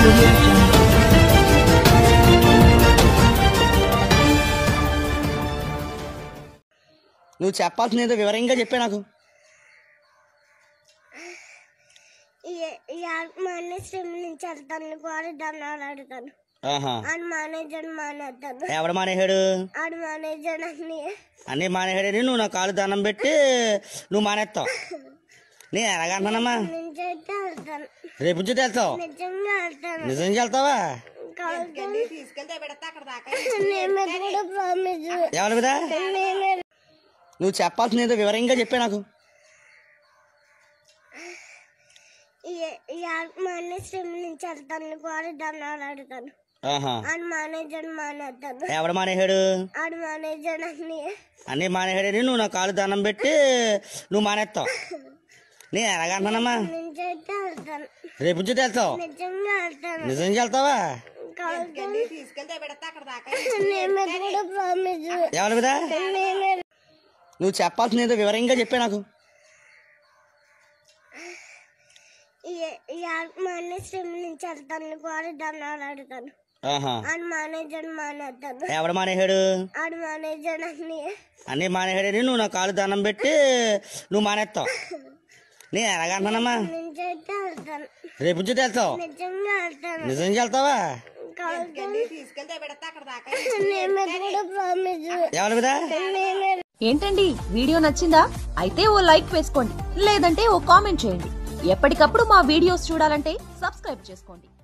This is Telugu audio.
audio jungle. నువ్వు చెప్పాల్సింది వివరంగా చెప్పే నాకు. ఎవడు మానేశాడు? అన్ని మానేశాడు. నువ్వు నా కాలు దండం పెట్టి నువ్వు మానేస్తావు. నేను ఎలాగంటానమ్మా? రేపు నుంచి వెళ్తావు? నిజంగా వెళ్తావా? ఎవరు కదా? నువ్వు చెప్పాల్సింది వివరంగా చెప్పే నాకు. ఎవడు మానేశాడు? అన్ని మానేశాడు. నువ్వు నా కాలు దండం పెట్టి నువ్వు మానేస్తావు. నేను ఎలాగంటానమ్మా? రేపు నుంచి వెళ్తావు? నిజంగా వెళ్తావా? ఎవరు కదా? నువ్వు చెప్పాల్సింది వివరంగా చెప్పే నాకు. ఎవడు మానేశాడు? అన్ని మానేశాడు. నువ్వు నా కాలు దండం పెట్టి నువ్వు మానేస్తావు. నేను ఎలాగంటానమ్మా? రేపు నుంచి వెళ్తావు? నిజంగా వెళ్తావా? ఎవరు కదా? ఏంటండి వీడియో నచ్చిందా? అయితే ఓ లైక్ వేసుకోండి, లేదంటే ఓ కామెంట్ చేయండి. ఎప్పటికప్పుడు మా వీడియోస్ చూడాలంటే సబ్స్క్రైబ్ చేసుకోండి.